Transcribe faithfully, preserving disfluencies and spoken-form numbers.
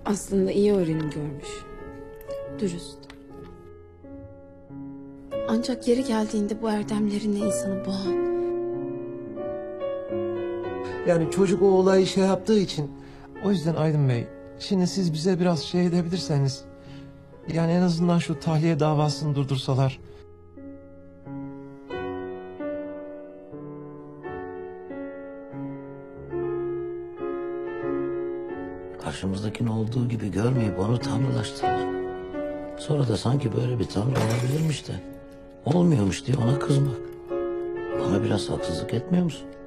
Aslında iyi öğrenim görmüş. Dürüst. Ancak yeri geldiğinde bu erdemlerinle insanı boğan. Yani çocuk o olayı şey yaptığı için. O yüzden Aydın Bey, şimdi siz bize biraz şey edebilirseniz... Yani en azından şu tahliye davasını durdursalar. Karşımızdakini olduğu gibi görmeyip onu tanrılaştırır. Sonra da sanki böyle bir tanrı olabilirmiş de olmuyormuş diye ona kızmak. Bana biraz haksızlık etmiyor musun?